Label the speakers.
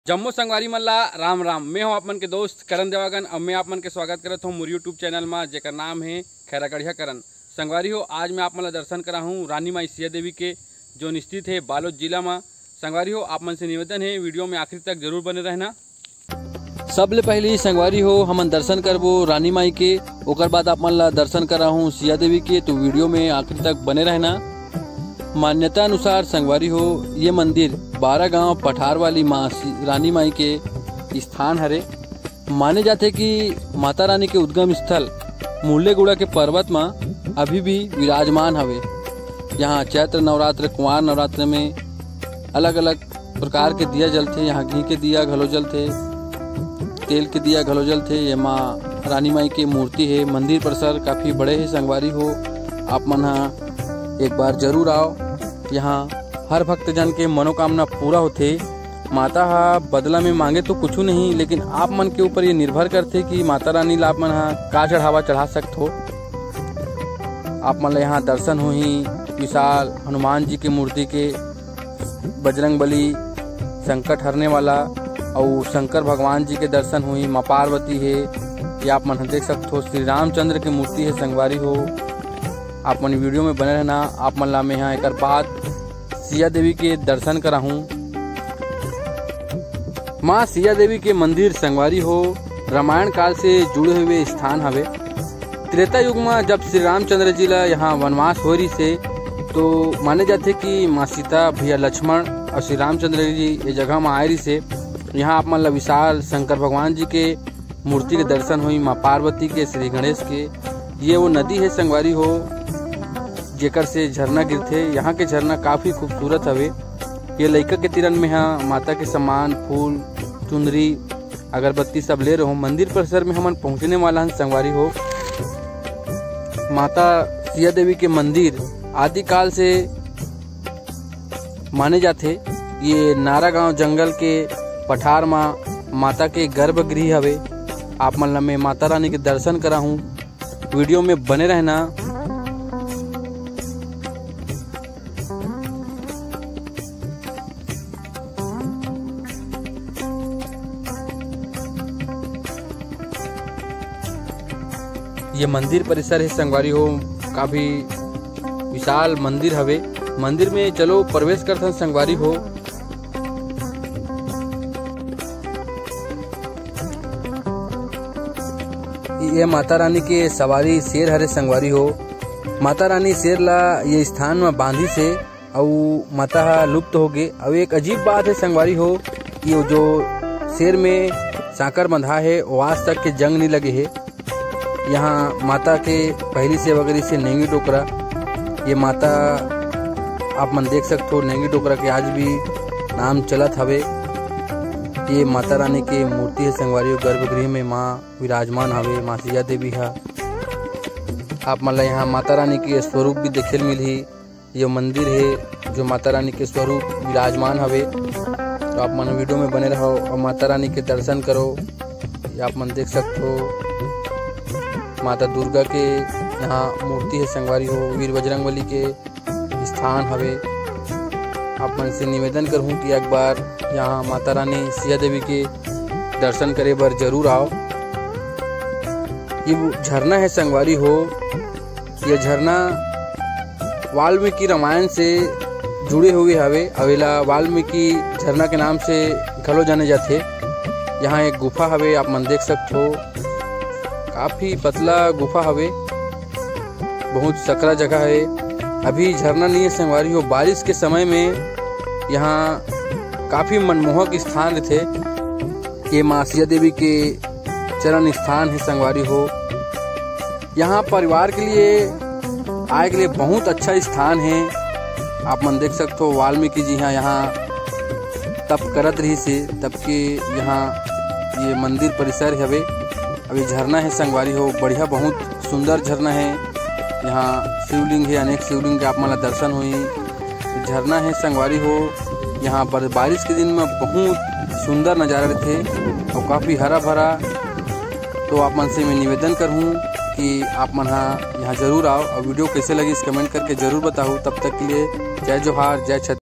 Speaker 1: जम्मू संगवारी मन ला राम राम। मैं हूं आप मन के दोस्त करण देवागन। अब मैं आप मन के स्वागत करता हूं मोर यूट्यूब चैनल में, जेकर नाम है खैरागढ़िया करण। संगवारी हो, आज मैं आप मन ला दर्शन करा हूं रानी माई सिया देवी के, जो स्थित है बालोद जिला में। संगवारी हो, आप मन से निवेदन है वीडियो में आखिर तक जरूर बने रहना। सबले पहले संगवारी हो हमन दर्शन करबो रानी माई के, ओकर बाद आप मन ला दर्शन करा हूं सिया देवी के, तो वीडियो में आखिर तक बने रहना। मान्यता अनुसार संगवारी हो, ये मंदिर 12 गांव पठार वाली माँ रानी माई के स्थान हरे। माने जाते कि माता रानी के उद्गम स्थल मुल्लेगुड़ा के पर्वत में अभी भी विराजमान हवे। यहाँ चैत्र नवरात्र, कुंवार नवरात्र में अलग अलग प्रकार के दिया जलते। यहाँ घी के दिया घलो जलते, तेल के दिया घलो जलते। ये माँ रानी माई की मूर्ति है। मंदिर परिसर काफी बड़े है। संगवारी हो, आप मन एक बार जरूर आओ। यहाँ हर भक्तजन के मनोकामना पूरा होते। माता हा बदला में मांगे तो कुछ नहीं, लेकिन आप मन के ऊपर ये निर्भर करते कि माता रानी ला आप मन का चढ़ावा चढ़ा सकते हो। आप मन यहाँ दर्शन हो ही विशाल हनुमान जी की मूर्ति के, बजरंग बली, संकट हरने वाला और शंकर भगवान जी के दर्शन हुई। माँ पार्वती है, ये आप मन देख सकते हो। श्री रामचंद्र की मूर्ति है। संगवारी हो, आप मन वीडियो में बने रहना। आप मन ला मैं यहाँ एक बाद सिया देवी के दर्शन करा हूँ। माँ सिया देवी के मंदिर संगवारी हो रामायण काल से जुड़े हुए स्थान हवे। त्रेता युग में जब श्री रामचंद्र जी ला यहाँ वनवास हो रही से, तो माने जाते कि माँ सीता, भैया लक्ष्मण और श्री रामचंद्र जी ये जगह में आए रही से। यहाँ आप मन ला विशाल शंकर भगवान जी के मूर्ति के दर्शन हुई, माँ पार्वती के, श्री गणेश के। ये वो नदी है संगवारी हो, जेकर से झरना गिरते। यहाँ के झरना काफी खूबसूरत हवे। ये लइका के तिरन में यहाँ माता के सामान, फूल, चुनरी, अगरबत्ती सब ले रहो। मंदिर परिसर में हमन पहुँचने वाला हैं संगवारी हो। माता सिया देवी के मंदिर आदिकाल से माने जाते। ये नारा गांव जंगल के पठार में माता के गर्भगृह हवे। आप मन ला मैं माता रानी के दर्शन करा हूँ। वीडियो में बने रहना। ये मंदिर परिसर है संगवारी हो, काफी विशाल मंदिर हवे। मंदिर में चलो प्रवेश करते हैं संगवारी हो। ये माता रानी के सवारी शेर हरे संगवारी हो। माता रानी शेर ला ये स्थान में बांधी से और माता लुप्त हो गए। अब एक अजीब बात है संगवारी हो, ये जो शेर में साकर बंधा है वो आज तक के जंग नहीं लगे है। यहाँ माता के पहली से वगैरह से नेंगी टोकरा, ये माता आप मन देख सकते हो। नेंगी टोकरा के आज भी नाम चलत हवे। ये माता रानी के मूर्ति है संगवारी। गर्भगृह में माँ विराजमान हवे, माँ सिया देवी है। आप मन ला यहाँ माता रानी के स्वरूप भी देखे मिली। ये मंदिर है जो माता रानी के स्वरूप विराजमान हवे। तो आप मन वीडियो में बने रहो और माता रानी के दर्शन करो। ये आप मन देख सकते हो। माता दुर्गा के यहाँ मूर्ति है संगवारी हो। वीर बजरंग बली के स्थान हवे। आप मन से निवेदन करूँ कि एक बार यहाँ माता रानी सिया देवी के दर्शन करे बर जरूर आओ। ये झरना है संगवारी हो। यह झरना वाल्मीकि रामायण से जुड़े हुए हवे। अवेला वाल्मीकि झरना के नाम से घलो जाने जाते। यहाँ एक गुफा हवे, आप मन देख सकते हो। काफी पतला गुफा हवे, बहुत सकरा जगह है। अभी झरना नहीं है संगवारी हो। बारिश के समय में यहाँ काफी मनमोहक स्थान थे। ये माँ सिया देवी के चरण स्थान है संगवारी हो। यहाँ परिवार के लिए आए के लिए बहुत अच्छा स्थान है। आप मन देख सकते हो। वाल्मीकि जी यहाँ तप करत रही से, तब के यहाँ ये मंदिर परिसर हवे। अभी झरना है संगवारी हो, बढ़िया बहुत सुंदर झरना है। यहाँ शिवलिंग है, अनेक शिवलिंग के आप मन दर्शन हुई। झरना है संगवारी हो। यहाँ पर बारिश के दिन में बहुत सुंदर नज़ारा थे और काफ़ी हरा भरा। तो आप मन से मैं निवेदन करूँ कि आप मन यहाँ जरूर आओ और वीडियो कैसे लगी इस कमेंट करके जरूर बताओ। तब तक के लिए जय जोहार, जय छत्तीसगढ़।